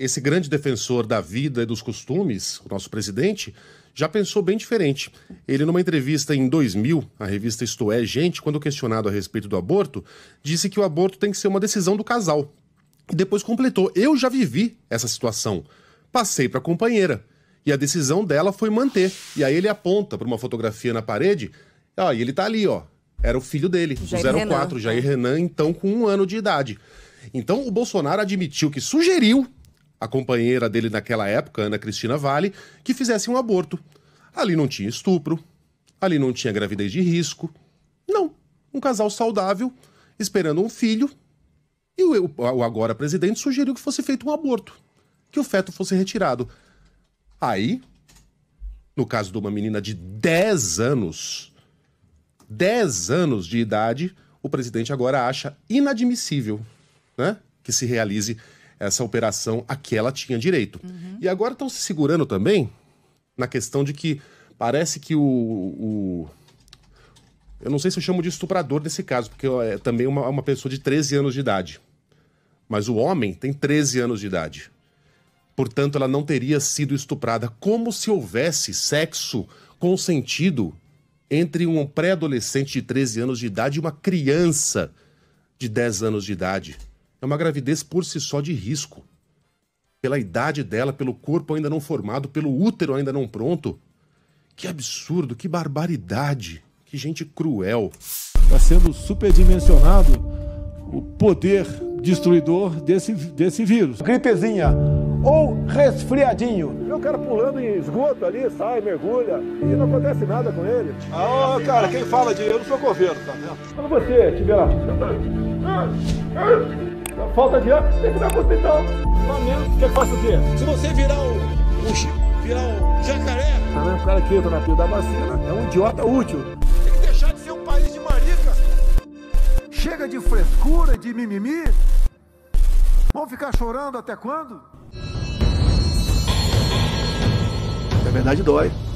esse grande defensor da vida e dos costumes, o nosso presidente, já pensou bem diferente. Ele, numa entrevista em 2000, a revista Isto É, Gente, quando questionado a respeito do aborto, disse que o aborto tem que ser uma decisão do casal. E depois completou: eu já vivi essa situação. Passei para a companheira. E a decisão dela foi manter. E aí ele aponta para uma fotografia na parede. E ele tá ali, ó. Era o filho dele, o 04, Jair Renan, então com 1 ano de idade. Então o Bolsonaro admitiu que sugeriu a companheira dele naquela época, Ana Cristina Vale, que fizesse um aborto. Ali não tinha estupro, ali não tinha gravidez de risco. Não, um casal saudável, esperando um filho. E o agora presidente sugeriu que fosse feito um aborto, que o feto fosse retirado. Aí, no caso de uma menina de 10 anos de idade, o presidente agora acha inadmissível, né, que se realize essa operação a que ela tinha direito. E agora estão se segurando também na questão de que parece que eu não sei se eu chamo de estuprador nesse caso, porque é também uma pessoa de 13 anos de idade. Mas o homem tem 13 anos de idade. Portanto, ela não teria sido estuprada, como se houvesse sexo consentido entre um pré-adolescente de 13 anos de idade e uma criança de 10 anos de idade. É uma gravidez por si só de risco. Pela idade dela, pelo corpo ainda não formado, pelo útero ainda não pronto. Que absurdo, que barbaridade, que gente cruel. Está sendo superdimensionado o poder destruidor desse vírus. Gripezinha ou resfriadinho. O cara pulando em esgoto ali, sai, mergulha e não acontece nada com ele. Cara, quem fala de eu não sou coveiro, tá vendo? Quando você tiver lá, falta de ar, tem que dar pro hospital. Não mesmo, quer que faça o quê? Se você virar um jacaré... O cara que entra na fila da vacina é um idiota útil. Tem que deixar de ser um país de marica. Chega de frescura, de mimimi. Vão ficar chorando até quando? Na verdade dói.